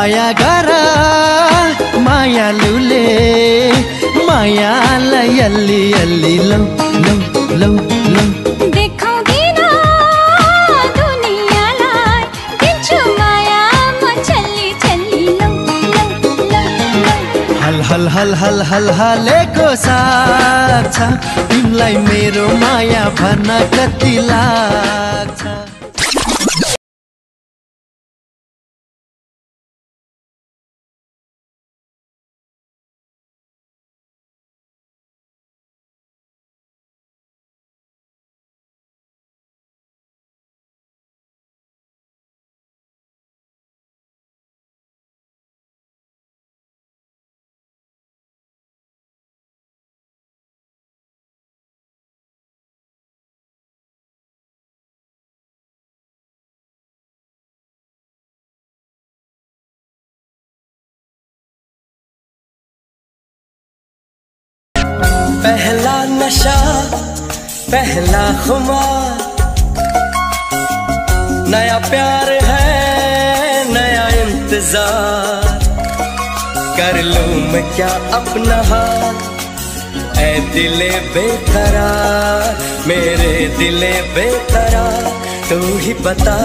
माया गर मायालुले मायालाई अलि अलि लौ लौ लौ लौ देखाउँदिन दुनियाँलाई दिन्छु माया म छल्ली छल्ली लौ लौ लौ लौ हल हल हल हल हल हलेको साथ छ तिमीलाई मेरो माया भन्न कति लाग्छ। पहला नशा पहला खुमार, नया प्यार है नया इंतजार, कर लूं मैं क्या अपना हाल ऐ दिले बेकरार, मेरे दिले बेकरार तू ही बता।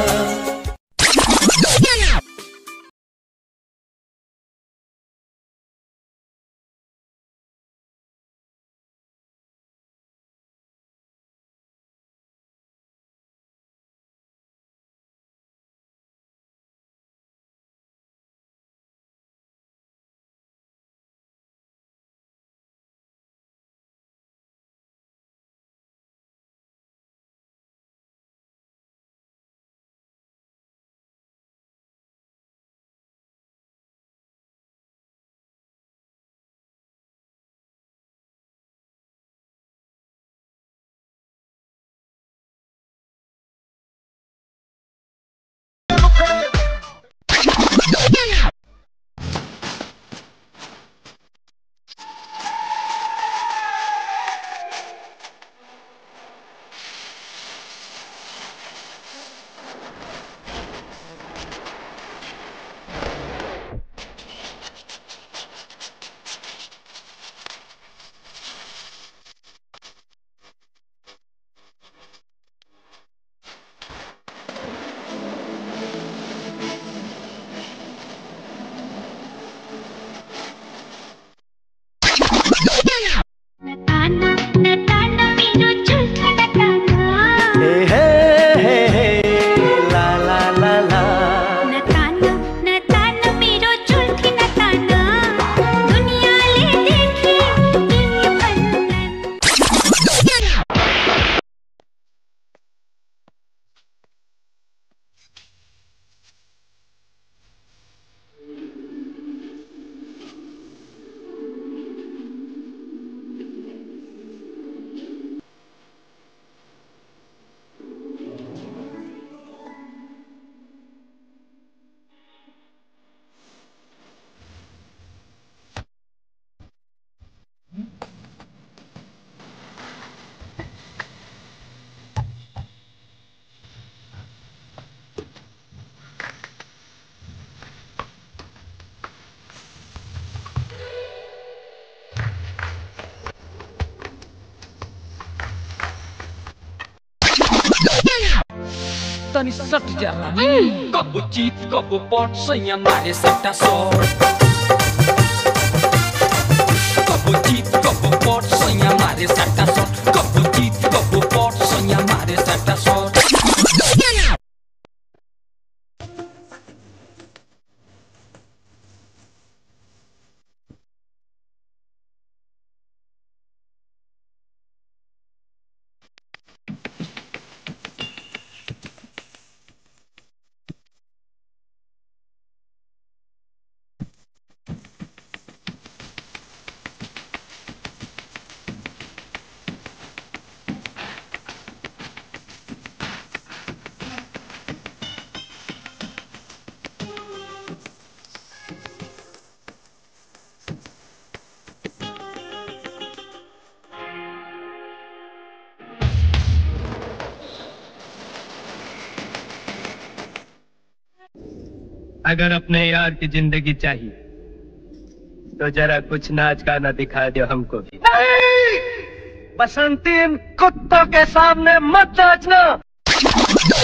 Tani sat jalan Kapu cheat, kapu pot Saya mari sata sor Kapu cheat, kapu pot Saya mari sata sor Kapu cheat, kapu pot Saya mari sata sor अगर अपने यार की जिंदगी चाहिए तो जरा कुछ नाच गाना दिखा दो हमको भी। नहीं! बसंती, इन कुत्तों के सामने मत नाचना।